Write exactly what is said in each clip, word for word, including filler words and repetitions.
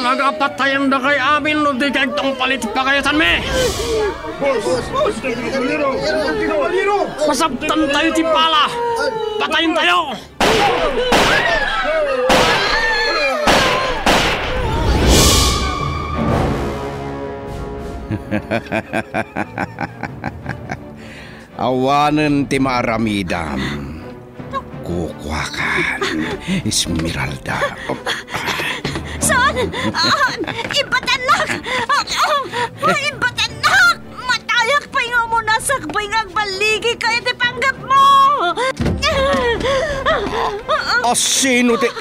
nagapatayan na kay amin no di kay tong palit pa kayo san me. Masabtan tayo ti pala. Patayin tayo. Awanan ti maaramidam. Kukwakan, Esmeralda. Saan? Ah, ibatanak! Ah, ah, ibatanak! Matayak pa nga mo nasakbay nga baligi kayo ti panggap mo! O sino ti...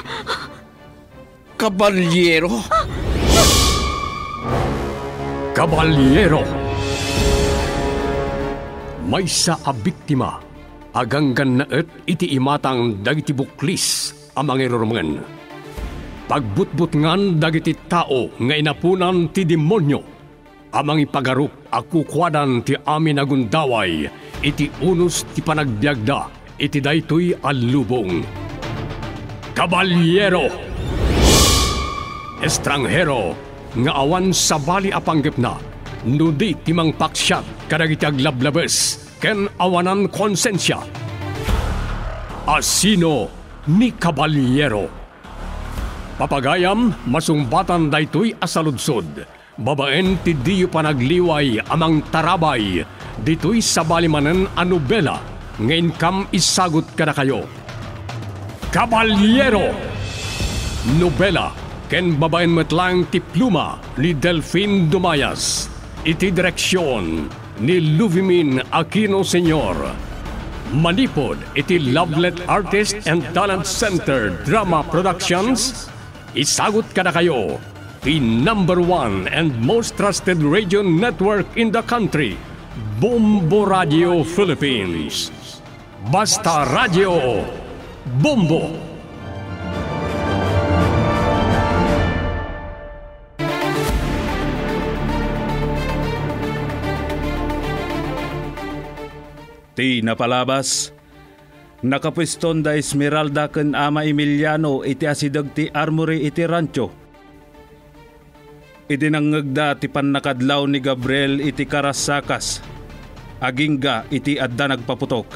Kabalyero? Kabalyero! May sa abiktima, aganggan na et iti imatang dagiti buklis amang irurungan. Pagbutbut ngan dagiti tao nga inapunan ti demonyo, amang ipagarup akukwadan ti amin agundaway, iti unos ti panagbiagda, iti daytoy alubong. Kabalyero! Estranghero, nga awan sa bali apanggip na, nudi timang paksyat kadagiti aglablabes, ken awanan konsensya. Asino ni Kabalyero. Papagayam, masumbatan daytoy asaludsod. Babaen ti diyo panagliway amang tarabay. Ditoy sa balimanen a nobela. Ngayon kam isagot kada kayo. Kabalyero! Nobela, ken babaen metlang ti pluma ni Delphine Dumayas. Iti direksyon ni Luvimin Aquino Senior. Manipod iti Lovelet Artist and Talent Center Drama Productions. Isagot kada kayo, the number one and most trusted radio network in the country, Bombo Radio Philippines. Basta Radio Bombo! Ti napalabas, nakapwiston da Esmeralda ken ama Emiliano iti asidag ti armory iti rancho. Iti nangngegda ti pannakadlaw ni Gabriel iti karasakas, agingga iti adda nagpaputok.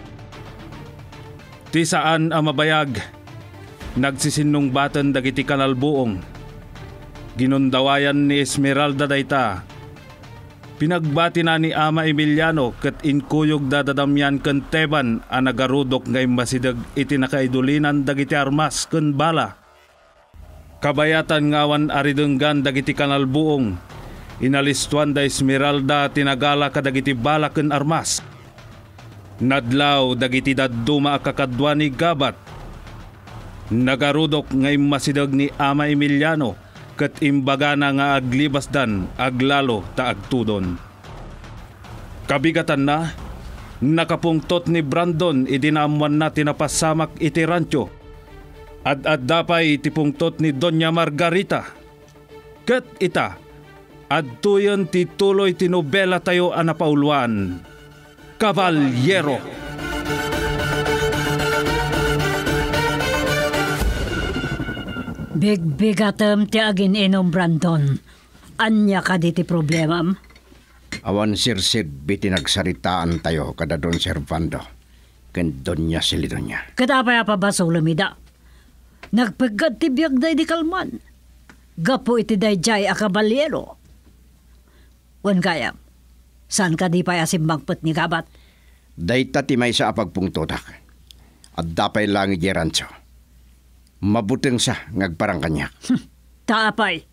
Ti saan ang mabayag, nagsisinungbaten dagiti kanalbuong. Ginundawayan ni Esmeralda dayta, pinagbati na ni ama Emiliano ket inkuyog dadadamyan ken teban a nagarudok ngay masidag iti nakaidulinan dagiti armas ken bala. Kabayatan ngawan aridenggan dagiti kanalbuong, inalistuan da Esmeralda tinagala kadagiti bala ken armas. Nadlaw dagiti dadduma a kakadwa ni Gabat. Nagarudok ngay masidag ni ama Emiliano ket imbaga na nga aglibasdan aglalo ta agtudon. Kabigatan na, nakapungtot ni Brandon idinaamuan na tinapasamak iti rancho. Ad-ad dapay iti pungtot ni Doña Margarita. Ket ita, adtuyon ti tuloy ti nobela tayo anapauluan. Kabalyero! Big-bigatem ti agin inom Brandon. Anya ka di ti problemam? Awan sirsid biti nagsaritaan tayo kada Don Servando ken Doña Celidonia. Katapay pa ba sa ulamida? Nagpagad ti biyag day di kalman. Gapo iti dayjay a Kabalyero. Wan kaya, saan ka di pa asimbangpet ni Gabat? Dayta ti may sa apagpungtotak. At dapay lang igeranso. Mabuteng sa ngagparang kanya. Taapay.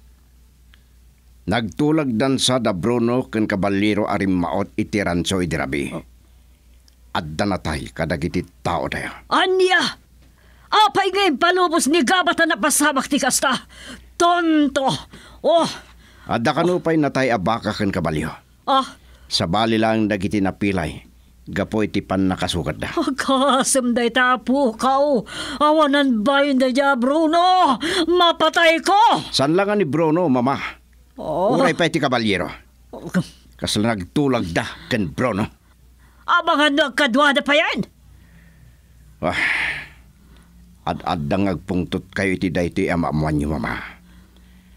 Nagtulag dan sa da Bruno ken Kabalyero arim maot iti ranso idirabi. Oh. Adda natay kadagiti tao tayo. Anya! Apay ngayon palubos ni Gabat na napasamak ti kasta. Tonto! Oh! Adda kanupay natay abaka ken Kabalyo. Ah! Sa bali lang dagiti napilay. Gapoy ti pan nakasukat da. Kasam day tapo kao. Awanan bayin da dya, Bruno. Mapatay ko. San lang ni Bruno, mama? Oh. Uray pa ti Kabalyero. Kasal nagtulag da ken Bruno. Abangan nagkadwada pa yan. Ah, ad-ad ngagpungtot kayo iti daytoy amamuan niyo, mama.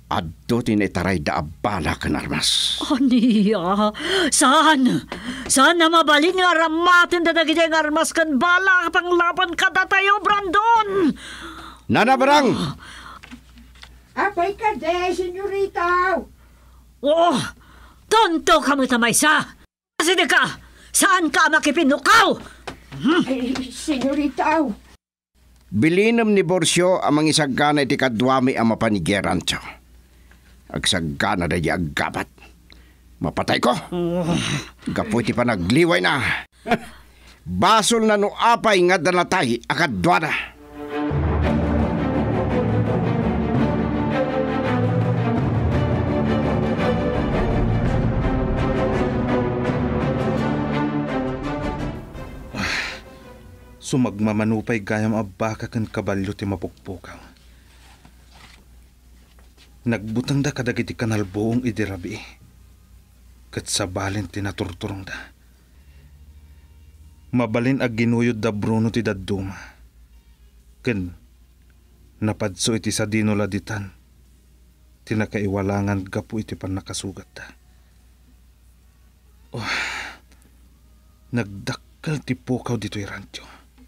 Adto tinitaray da abala kan armas. Aniya, saan? Saan na mabalin nga ramatin da dagiti nga armas kan bala panglaban kada tayo, Brandon? Nanabarang! Apay ka de, senyorita! Oh, tonto ka mo tamaysa! Kasi di ka, saan ka makipinukaw? Ay, senyorita! Bilinam ni Borsyo amang isagana iti kadwami ang mapanigerancho. Agsagana da di aggabat. Mapatay ko. Gapu iti pa nagliway na. Basol na no apay nga danatay akadwana. Sumagmamanupay gayam abaka kan kabalyo ti mapukpukaw. Nagbutang da kadagiti kanalbuong idirabi. Kat sabalin tinaturturong da. Mabalin ag ginuyod da Bruno ti dadduma. Ken napadso iti sa dinoladitan. Tinakaiwalangan gapu iti pan nakasugat da. Oh, nagdakkel ti pukaw dito'y rancho.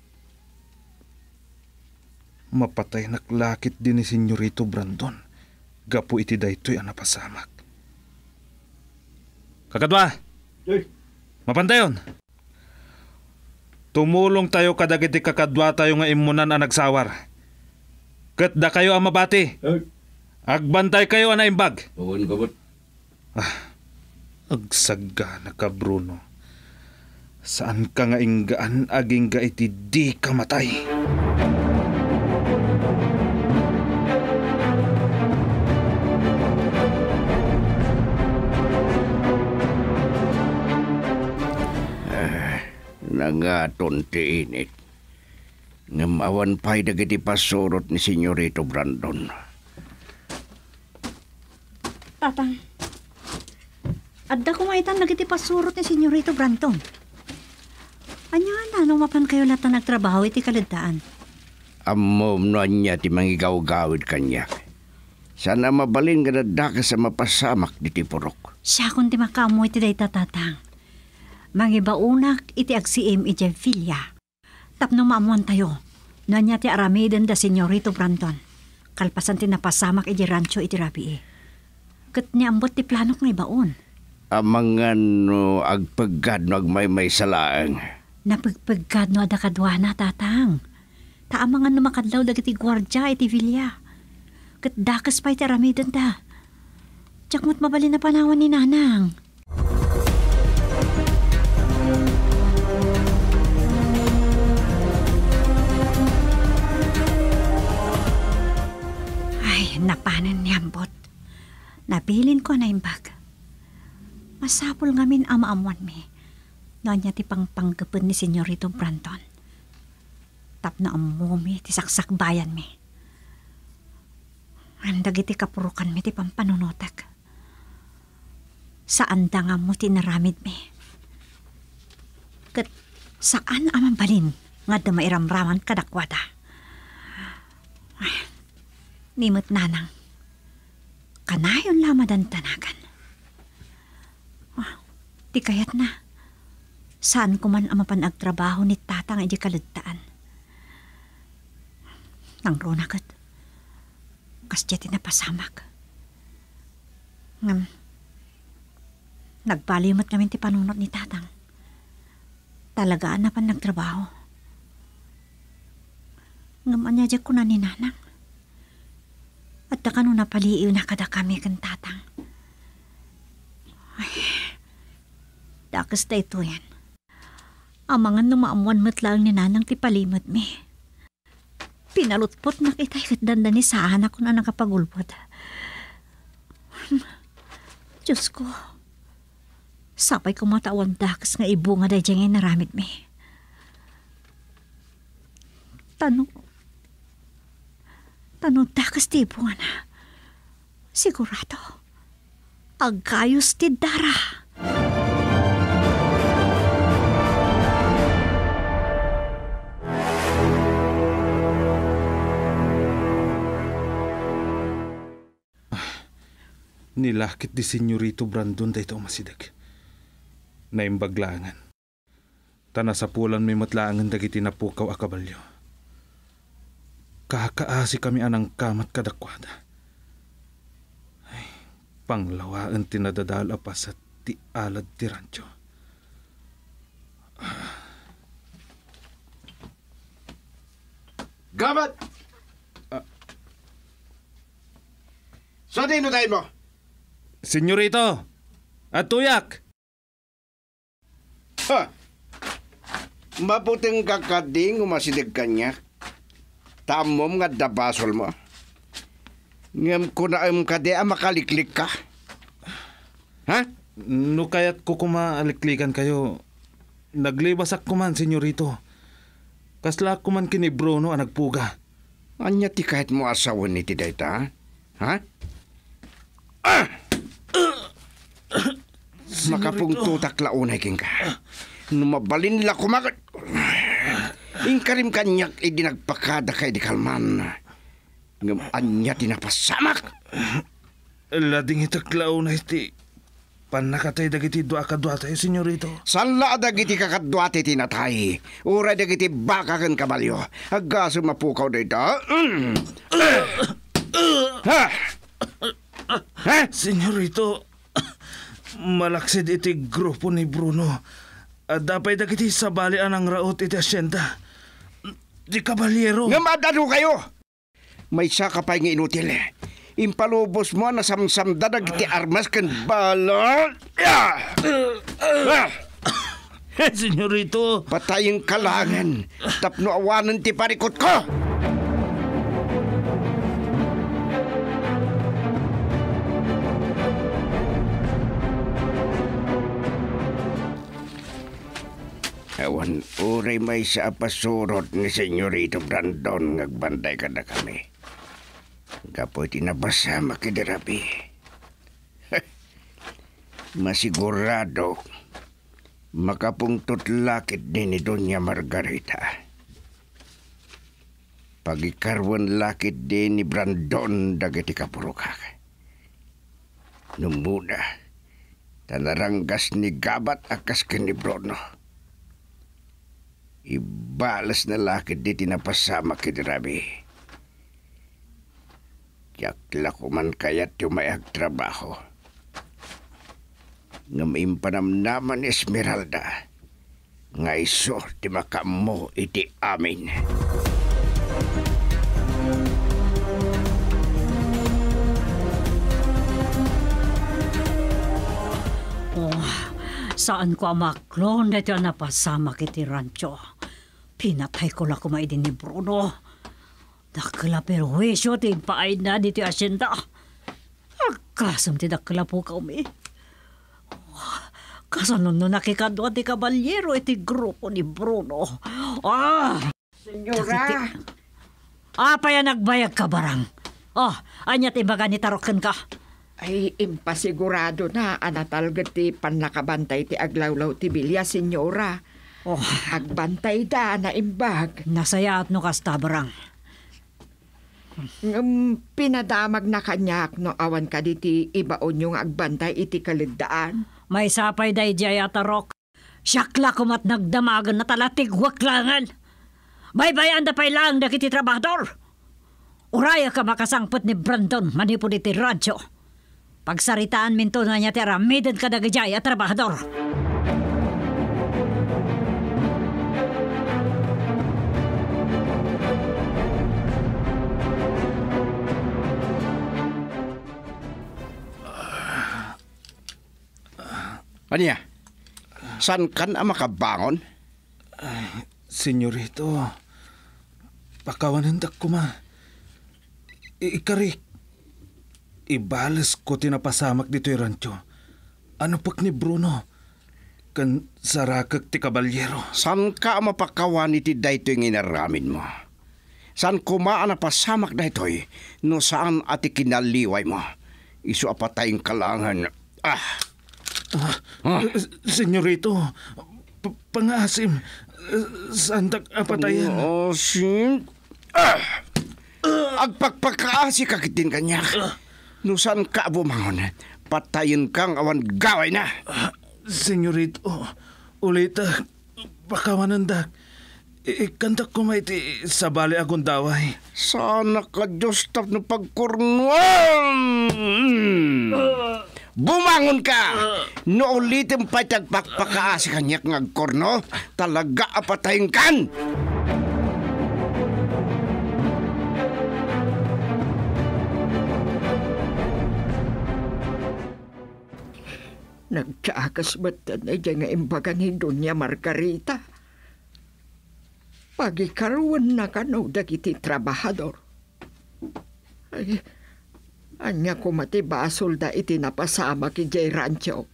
Mapatay naklakit din ni Senyorito Brandon. Gapu iti daytoy ang napasamak. Kakadwa! Mapantayon! Tumulong tayo kadagiti kakadwa tayo nga imunan ang nagsawar. Kat da kayo ang mabati. Agbantay kayo ang naimbag. Ah, agsaga na ka, Bruno. Saan ka nga inggaan aging ga iti di kamatay? Nangaton ti init. Ngamawan pa'y dagiti pasurot ni Senyorito Brandon. Tatang, adda kumaitan nagiti pasurot ni Senyorito Brandon. Anya na, nung mapan kayo lahat na nagtrabaho iti kaladaan. Amom no anya ti mangigaw-gawid kanya. Sana mabalin nga dadaka sa mapasamak di ti purok. Siya kung di makamoy ti day tatatang. Mangibaunak iti agsiim iti filya. Tapno maamuan tayo. Nanya ti aramiden da Senyorito Brandon. Kalpasan ti napasamak iti rancho iti rabi eh. Kat niambot ti planok nga ibaon. Amangan no agpagad no agmay-may salaang. Napagpagad no ada kadwana tatang. Taamangan no makadlaw dagiti gwardya iti filya. Kat dakas pa iti aramiden da. Tiyakmot mabalin na panawan ni nanang. Napanan niyambot. Nabilin ko na imbag. Masapol ngamin ama-amuan mi. Noon niya ti pangpanggapin ni Senyorito Brandon. Tap na amumi ti saksak bayan mi. Andag iti kapurukan mi ti pampanunotak. Saan da nga mo tinaramid mi? Kat saan amang balin nga da mairamraman kadakwada? Ay, nimot nanang, kanayon lamadan tanagan. Oh, di kayat na. Saan ko man amapan agtrabaho ni tatang iti kalagtaan. Nang ronakat, kasya tinapasamak. Ngam, nagpalimot kami ti panunot ni tatang. Talagaan na pan nagtrabaho. Ngam anya ko na ni nanang. At da kano napaliiw na kada kami kan tatang. Ay, dakas da ito yan. Amangan na maamuan matlang ni nanang ti palimot mi. Pinalutpot na kita'y katdanda ni saan ako na nakapagulpot. Diyos ko, sapay ko matawan dakas nga ibu nga da dyan ngay naramit mi. Tanong, Tanong dakas ti bunga na. Sigurado, agayos ti dara. Nilakit di Senyorito Brandon dayto masidag. Naimbaglangan. Tana sa pulan may matlaangan dagiti napukaw a kabalyo. Kakaasi kami anang kamat kadakwada. Ay, panglawaan tinadadala pa sa ti alad ti rancho. Gabat! Uh, so, di tayo mo? Senyorito! At tuyak! Ha! Mabuting kakading umasidig kanya. Tamom nga dabasol mo. Ngam ko na am kade a makaliklik ka. Ha? No kaya't ko kumaaliklikan kayo. Naglibasak ko man, senyorito. Kasla ko man kini Bruno ang nagpuga. Anya ti kahit mo asawan ni ti dayta, ha? Ah! Makapungtutak launay king ka. Numabalin la kumagat. Ingkarim kanyak idinagpakada kay di kalman. Ngam anya tinapasamak. Lading itaklaw na iti panakatay dagiti doa kadwa tayo, senyorito. Sanla dagiti kakadwati tinatay. Ura dagiti baka kan kabalyo. Agaso mapukaw dito. Mm. Ha? Ha? Senyorito, malaksid iti grupo ni Bruno. At dapay dagiti sabali anang raot iti asyenda. Di kabalyero. Nga madado kayo! May saka pa nga inutil. Impalubos mo na samsamda dagiti armas kan bala. Ah! Ah! Senyorito. Patayang kalangan. Tapno awanan ti parikot ko! Awan, uray may sa apasurot ni Senyorito Brandon ngagbantay ka na kami. Kapoy tinabasa makidirapi. Masigurado makapungtot lakit din ni Doña Margarita. Pagikarwan lakit din ni Brandon dagiti kapurukak. Numuna, tanaranggas ni Gabat akas ka ni Bruno. Ibalas na lakit di tinapasama kidirabi. Yakla ko man kaya't yumayag trabaho. Ngam panamnaman Esmeralda. Nga iso di makamo iti amin. Oh, saan ko amaklon na ito napasama kiti rancho. Pinatay ko lang kumaidin ni Bruno. Dakla perwisyo ti paay na dito asyenda. Agkasam ti dakla po ka umi. Kasanon no nakikadwa ti kabalyero iti grupo ni Bruno. Ah! Senyora, Apa yan nagbayag ka barang? Oh, anya ti baga ni taroken ka. ay impasigurado na anatalgat ti panakabantay ti aglawlaw ti bilya, senyora. Oh, Agbantay da na imbag. nasaya at no kasta barang. Um, pinadamag na kanyak no awan ka diti ibaon yung agbantay iti kalidaan. May sapay day jay atarok. Syakla kumat nagdamagan na talatig waklangan. May bayan da pay lang dakiti trabador. Uraya ka makasangpot ni Brandon manipod iti radyo. Pagsaritaan minto na niya tira midden ka dagajay at trabador. Anya? San kan ang makabangon? Senyorito, pakawanan dak ko ma. I- Ikari, ibalas ko tinapasamak dito yung rancho. Ano pak ni Bruno? Kan sarakag ti kabalyero. San ka mapakawan iti daytoy ng inaramin mo? San kumaan na pasamak daytoy no saan ati kinaliway mo? Isu apatayang kalangan. Ah! Ah, senyorito, p- pangasim, santak apatayan. Asin? Ah! Agpagpakaasi kakitin kanya. Nusan ka bumangon? Patayin kang awan gaway na. Senyorito, ulit, ah, pakawanan dak. Ikandak ko may ti sa bali akong daway. Sana ka Diyos tap na pagkurnuan. Bumangon ka! No ulitin pa tagpakpakaasi kanyak ngagkorno, talaga apatayin kan! Nagkaakas ba't na dyan nga imbaga ni Doña Margarita? Pagikaruan na ka no dagiti trabahador. Ay, anya ko mati basol da iti napasama ki Jay Rancho.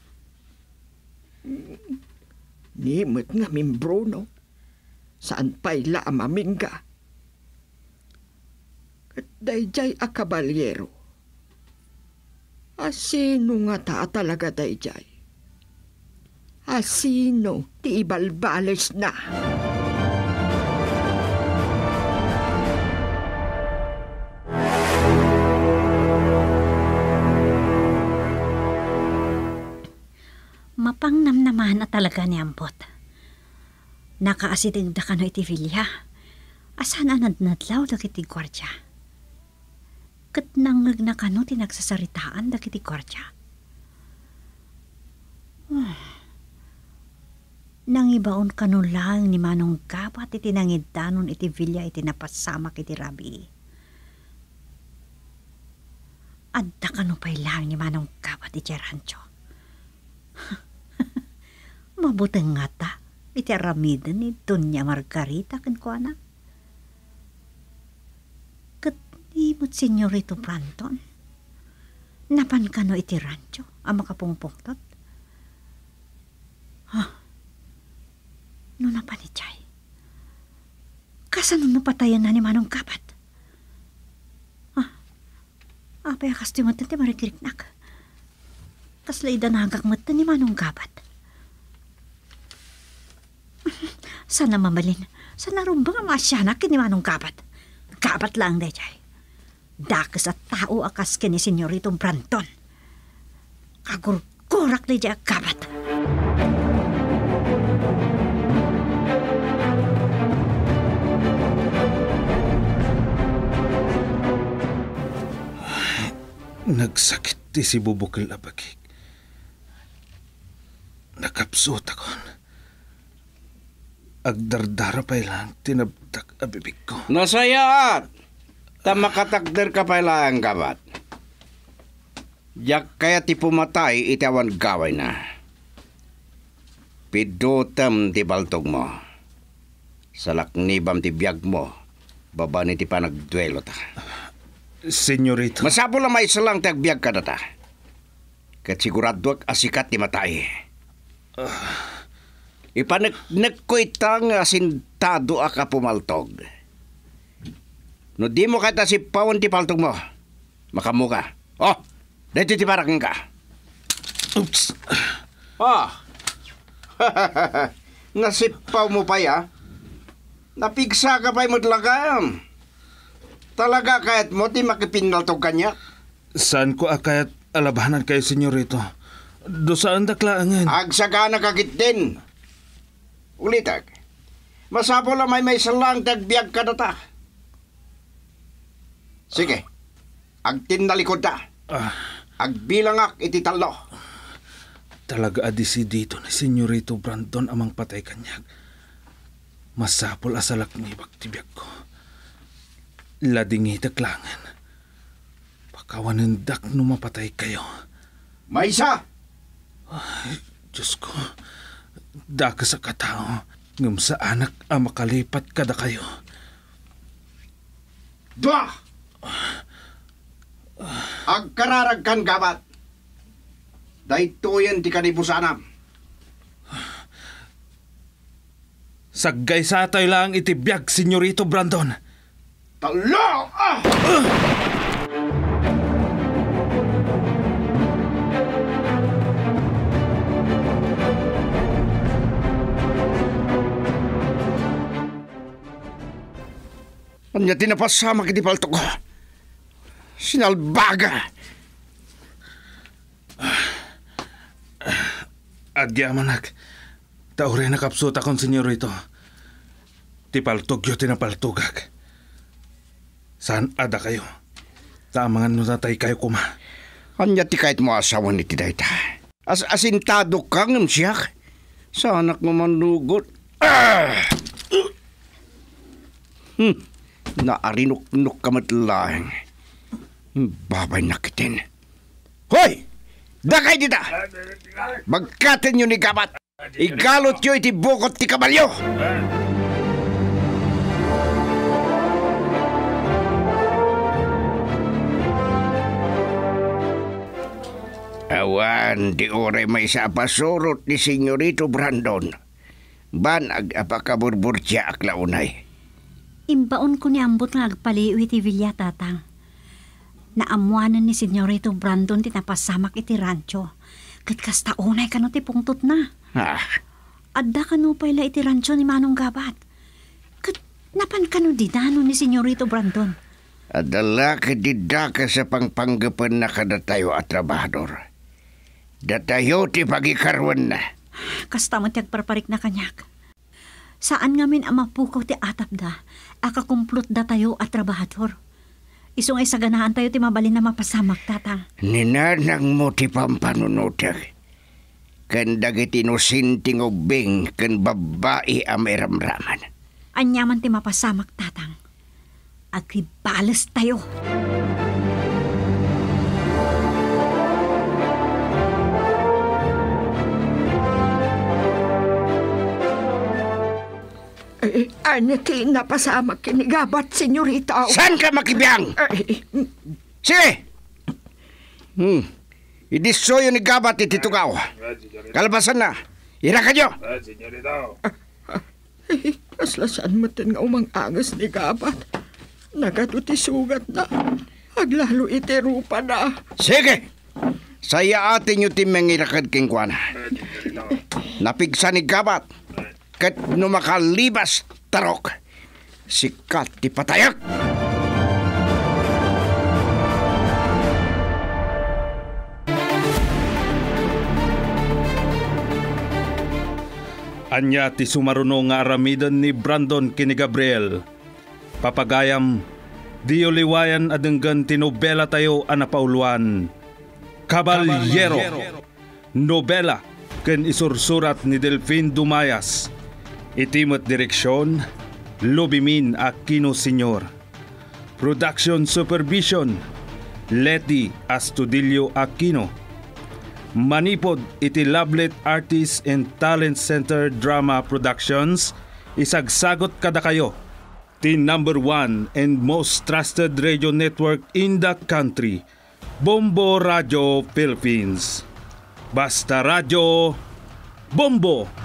Nimot nga mimbro no. Saan pa'y la amamingga? At dayjay a kabalyero. Asino nga ta talaga dayjay? Asino ti ibalbales na? Mapangnamnaman na talaga ni Ampot. Nakaasitig da kano iti Vilya. Asan anad-nadlaw da kiti gwardya. Kat nangag na kano tinagsasaritaan da kiti gwardya. Hmm. Nangibaon kano lang ni Manong Gabat iti nangidanon iti Vilya iti napasama kiti Rabi. Adda kano pa'y lang ni Manong Gabat iti rancho. Mabutang nga ta, iti aramida ni Doña Margarita kan ko anak. Kat imot senyorito Brandon, napan ka no iti rancho, ang makapungpungtot. Huh? No napan ichay, kasano napatayan na ni Manong Gabat? Huh? Apay akas timot ti marikiriknak. Kaslaidan na hanggang mata ni Manong Gabat. Sana mamalin. Sana rumbang masyanak ni Manong Gabat. Gabat lang day jay. Dakas at tao akas kini senyoritong Branton. Kagurgurak day jay Gabat. Nagsakit ti si Bubukil Abagig. Nakapsot akon. Agdardara pa lang, tinabtak abibig ko. Nasayaat! Tamakatagder ka pa lang, Gabat. Yak kaya ti pumatay, itawan gaway na. Pidutam ti baltog mo. Salaknibam ti biyag mo. Baba ni ti panagduelo ta. Senyorito. Masabo lang may salang ti agbyag ka na ta. Kat sigurado asikat ti matay. Uh. Ipanagnak ko itang asintado aka pumaltog. No di mo kata si pawon ti paltog mo. Makamuka. Oh, dito ti paraking ka. Oops. Oh. Nasipaw mo pa ya. Napigsa ka pa'y modlagam. Talaga kahit mo ti makipinaltog kanya. Saan ko akayat alabanan kayo, senyorito? Do saan daklaangan? Agsagana kakit din. Ulitag, masapo lang may may salang tagbiag ka na ta. Sige, agtin na likod ta. Ah. Agbilangak iti talo. Talaga adisi dito ni Senyorito Brandon amang patay kanyag. Masapol asalak ni baktibiyag ko. Ladingi taklangan. Pakawanendak no mapatay kayo. May isa! Ay, Diyos ko. Daka sa katao, ngam sa anak ang makalipat kada kayo. Dua! Agkararag kan Gabat. Dahito yan ti kanibusanam. Saggay sa atay lang itibiyag, Senyorito Brandon. Talo! Ah! Uh! Anya tinapasama kiti palto ko. Sinalbaga. Agyamanak. Taure na kapsuta kon senyorito. Tipaltog yo tinapaltugak. Saan ada kayo? Tamangan no natay kayo kuma. Anya ti kahit mo asawa ni Tidayta. As asintado kang ng siyak. Sa anak mo manugot. Ah! Hmm. Naarinok-nok ka matlaing. Babay nakitin. Hoy! Dakay dita! Magkatin nyo ni Gabat. Igalot nyo iti bukot ti kabalyo. Awan, di ore may sa pasurot ni Senyorito Brandon. Ban ag apakaburburtya ak launay. Imbaon ko ni ambot nga agpaliw iti Villa tatang. Naamuanan ni Senyorito Brandon ti napasamak iti rancho. Kat kasta unay kano ti pungtot na. Ah, Adda kano pala iti rancho ni Manong Gabat. Kat napan kano dinano ni Senyorito Brandon. adala kadida ka sa pangpanggapan na kadatayo at trabahador. Datayo ti pagikarwan na. Kasta mo ti agparparik na kanyak. Saan ngamin ang mapukaw ti atap da, akakumplot da tayo at trabahador. Isong ay saganaan tayo ti mabalin na mapasamak tatang. Ninanang mo ti pampanunutag. Kan dagiti inusinting ubing kan babae ang meramraman. Anyaman ti mapasamak tatang. Agribalas tayo. Eh, anya ti napasama kinigabat, senyorita. Saan ka makibiyang? Eh, Sige! Hmm. Idisoyo ni Gabat iti tugaw. Kalabasan na. Ira ka nyo! eh, aslasan mo tin nga umang angas ni Gabat. Nagato ti sugat na. Aglalo iti rupa na. Sige! Saya atin yung timengirakad king kwana. Napigsa ni Gabat. Kat no makalibas tarok. Sikat ti patayak. Anya ti sumaruno nga aramidan ni Brandon kini Gabriel. Papagayam, di uliwayan adenggan tinobela tayo anapauluan. Caballero. Nobela ken isursurat ni Delfin Dumayas. Itimot direksyon, Lubimin Aquino Senior. Production Supervision, Leti Astudillo Aquino. Manipod iti Lablet Artists and Talent Center Drama Productions, isagsagot kada kayo. The number one and most trusted radio network in the country, Bombo Radio Philippines. Basta Radio, Bombo!